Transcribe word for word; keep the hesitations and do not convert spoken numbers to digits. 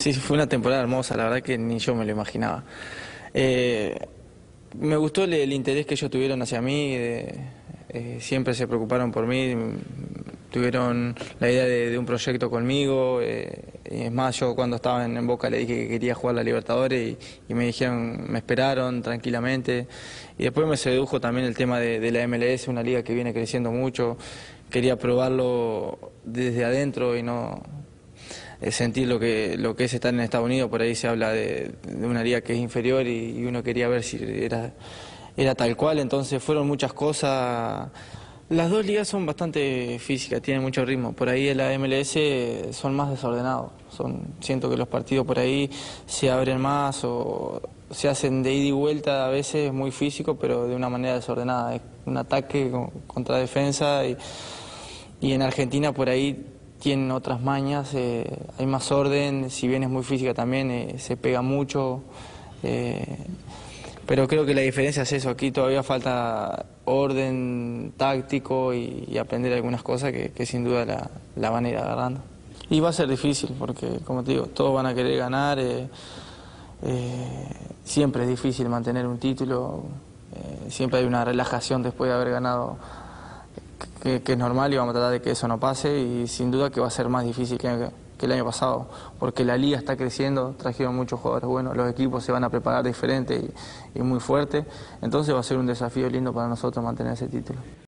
Sí, fue una temporada hermosa, la verdad que ni yo me lo imaginaba. Eh, me gustó el, el interés que ellos tuvieron hacia mí, de- eh, siempre se preocuparon por mí, tuvieron la idea de, de un proyecto conmigo. Eh, y es más, yo cuando estaba en, en Boca le dije que quería jugar la Libertadores y, y me dijeron, me esperaron tranquilamente. Y después me sedujo también el tema de, de la M L S, una liga que viene creciendo mucho. Quería probarlo desde adentro y no eh, sentir lo que, lo que es estar en Estados Unidos. Por ahí se habla de, de una liga que es inferior y, y uno quería ver si era, era tal cual. Entonces fueron muchas cosas. Las dos ligas son bastante físicas, tienen mucho ritmo. Por ahí en la M L S son más desordenados. Son, siento que los partidos por ahí se abren más o se hacen de ida y vuelta, a veces muy físico, pero de una manera desordenada. Es un ataque con- contra defensa y, y en Argentina por ahí tienen otras mañas, eh, hay más orden, si bien es muy física también, eh, se pega mucho. eh, pero creo que la diferencia es eso, aquí todavía falta orden táctico y, y aprender algunas cosas que, que sin duda la, la van a ir agarrando. Y va a ser difícil porque, como te digo, todos van a querer ganar. eh, eh, siempre es difícil mantener un título, eh, siempre hay una relajación después de haber ganado que, que es normal y vamos a tratar de que eso no pase y sin duda que va a ser más difícil que, que el año pasado, porque la liga está creciendo, trajeron muchos jugadores buenos, los equipos se van a preparar diferente y, y muy fuerte, entonces va a ser un desafío lindo para nosotros mantener ese título.